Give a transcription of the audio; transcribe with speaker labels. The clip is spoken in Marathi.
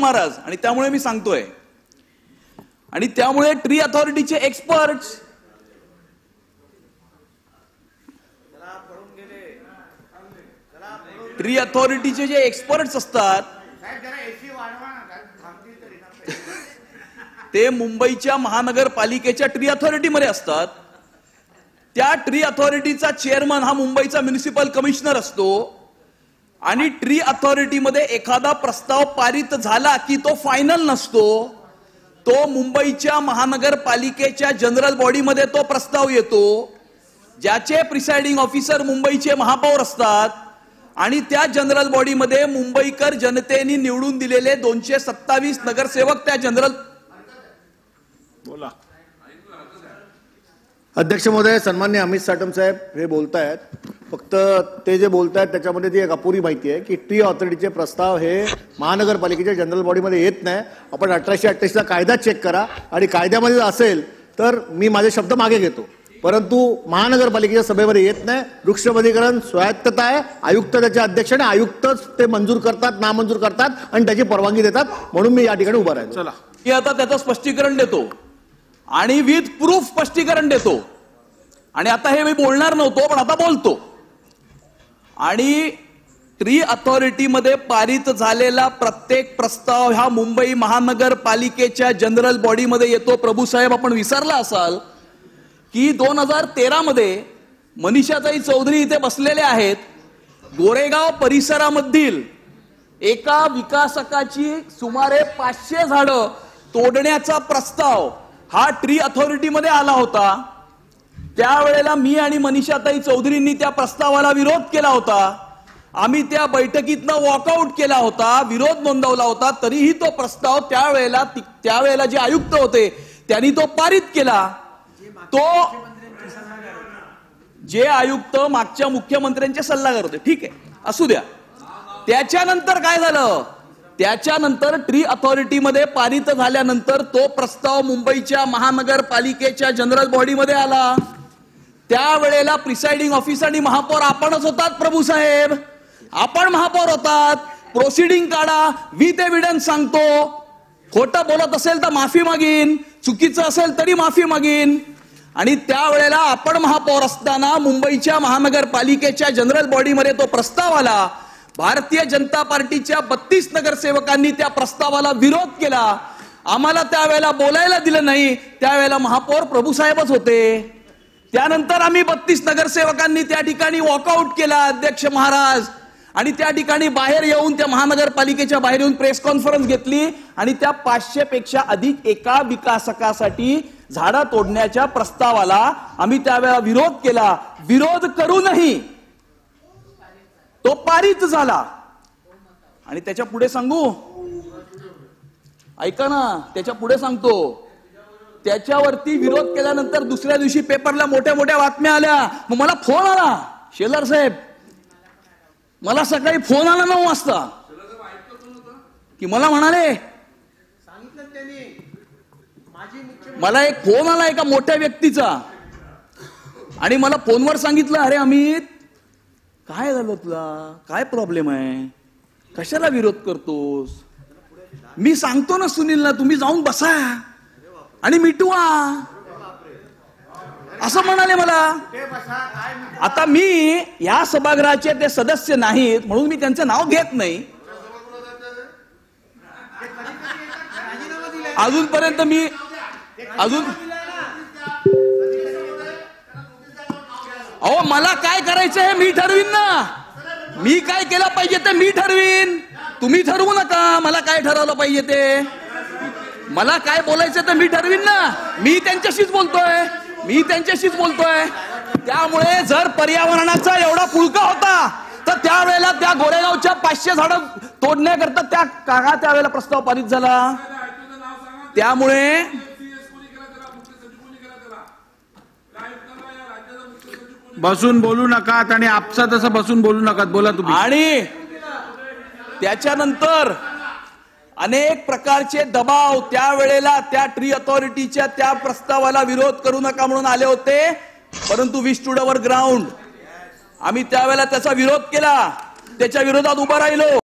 Speaker 1: महाराज, आणि त्यामुळे मी सांगतोय. आणि त्यामुळे ट्री अथॉरिटीचे एक्सपर्ट्स ट्री अथॉरिटीचे जे एक्सपर्ट्स असतात ते मुंबईच्या महानगरपालिकेच्या ट्री अथॉरिटीमध्ये असतात. त्या ट्री अथॉरिटीचा चेअरमन हा मुंबईचा म्युनिसिपल कमिशनर असतो. आणि ट्री अथॉरिटीमध्ये एखादा प्रस्ताव पारित झाला की तो फायनल नसतो, तो मुंबईच्या महानगरपालिकेच्या जनरल बॉडीमध्ये तो प्रस्ताव येतो, ज्याचे प्रिसाइडिंग ऑफिसर मुंबईचे महापौर असतात. आणि त्या जनरल बॉडीमध्ये मुंबईकर जनतेने निवडून दिलेले 227 नगरसेवक त्या जनरल.
Speaker 2: बोला अध्यक्ष महोदय. सन्मान्य अमित साटम साहेब हे बोलतायत, फक्त ते जे बोलतायत त्याच्यामध्ये ती एक अपुरी माहिती आहे की ट्री ऑथॉरिटीचे प्रस्ताव हे महानगरपालिकेच्या जनरल बॉडीमध्ये येत नाही. आपण 1888 चा कायदा चेक करा आणि कायद्यामध्ये असेल तर मी माझे शब्द मागे घेतो, परंतु महानगरपालिकेच्या सभेमध्ये येत नाही. वृक्षवनीकरण स्वायत्तता आहे, आयुक्त त्याचे अध्यक्ष आणि आयुक्तच ते मंजूर करतात, नामंजूर करतात आणि त्याची परवानगी देतात. म्हणून मी या ठिकाणी उभा राहिलो.
Speaker 1: चला, मी आता त्याचं स्पष्टीकरण देतो आणि विथ प्रूफ स्पष्टीकरण देतो. आणि आता हे मी बोलणार नव्हतो पण आता बोलतो. आणि ट्री अथॉरिटीमध्ये पारित झालेला प्रत्येक प्रस्ताव हा मुंबई महानगरपालिकेच्या जनरल बॉडीमध्ये येतो. प्रभू साहेब, आपण विसरला असाल की 2013 मध्ये मनीषाताई चौधरी इथे बसलेले आहेत. गोरेगाव परिसरामधील एका विकासकाची सुमारे 500 झाडं तोडण्याचा प्रस्ताव हा ट्री अथॉरिटीमध्ये आला होता. त्यावेळेला मी आणि मनीषाताई चौधरींनी त्या प्रस्तावाला विरोध केला होता. आम्ही त्या बैठकीतनं वॉकआउट केला होता, विरोध नोंदवला होता. तरीही तो प्रस्ताव त्यावेळेला जे आयुक्त होते त्यांनी तो पारित केला. तो जे आयुक्त मागच्या मुख्यमंत्र्यांचे सल्लागार होते, ठीक आहे, असू द्या. त्याच्यानंतर काय झालं? त्याच्यानंतर ट्री अथॉरिटीमध्ये पारित झाल्यानंतर तो प्रस्ताव मुंबईच्या महानगरपालिकेच्या जनरल बॉडीमध्ये आला. त्यावेळेला प्रिसाइडिंग ऑफिसर आणि महापौर आपणच होतात. प्रभू साहेब, आपण महापौर होतात. प्रोसिडिंग काढा, विथ एव्हिडन्स सांगतो. खोटं बोलत असेल तर माफी मागीन, चुकीचं असेल तरी माफी मागीन. आणि त्यावेळेला आपण महापौर असताना मुंबईच्या महानगरपालिकेच्या जनरल बॉडीमध्ये तो प्रस्ताव आला. भारतीय जनता पार्टीच्या 32 नगरसेवकांनी त्या प्रस्तावाला विरोध केला. आम्हाला त्यावेळेला बोलायला दिलं नाही. त्यावेळेला महापौर प्रभू साहेबच होते. त्यानंतर आम्ही 32 नगरसेवकांनी त्या ठिकाणी वॉकआउट केला, अध्यक्ष महाराज. आणि त्या ठिकाणी बाहेर येऊन, त्या महानगरपालिकेच्या बाहेर येऊन प्रेस कॉन्फरन्स घेतली आणि त्या 500 पेक्षा अधिक एका विकासकासाठी झाडं तोडण्याच्या प्रस्तावाला आम्ही त्यावेळेला विरोध केला. विरोध करूनही तो पारित झाला. आणि त्याच्या पुढे सांगू, ऐका ना, त्याच्या पुढे सांगतो. त्याच्यावरती विरोध केल्यानंतर दुसऱ्या दिवशी पेपरला मोठ्या मोठ्या बातम्या आल्या. मग मला फोन आला, शेलार साहेब, मला सकाळी फोन आला 9 वाजता की मला म्हणाले, मला एक फोन आला एका मोठ्या व्यक्तीचा आणि मला फोनवर सांगितलं, अरे अमित, काय झालं तुला, काय प्रॉब्लेम आहे, कशाला विरोध करतोस? मी सांगतो ना सुनीलला, तुम्ही जाऊन बसा आणि मिटवा, असं म्हणाले मला. आता मी या सभागृहाचे ते सदस्य नाहीत म्हणून मी त्यांचं नाव घेत नाही. अजूनपर्यंत मी अहो, मला काय करायचं हे मी ठरवीन ना. मी काय केलं पाहिजे ते मी ठरवीन. तुम्ही ठरवू नका मला काय ठरवलं पाहिजे ते. मला काय बोलायचं ते मी ठरवीन ना. मी त्यांच्याशीच बोलतोय. त्यामुळे जर पर्यावरणाचा एवढा पुळका होता तर त्यावेळेला त्या गोरेगावच्या 500 झाडं तोडण्याकरता त्यावेळेला प्रस्ताव पारित झाला. त्यामुळे
Speaker 3: बसून बोलू नका आणि आपसात असं बसून बोलू नका, बोला तुम्ही.
Speaker 1: आणि त्याच्यानंतर अनेक प्रकारचे दबाव त्यावेळेला त्या ट्री अथॉरिटीच्या त्या प्रस्तावाला विरोध करू नका म्हणून आले होते. परंतु वी स्टूड अवर ग्राउंड. आम्ही त्यावेळेला त्याचा विरोध केला, त्याच्या विरोधात उभा राहिलो.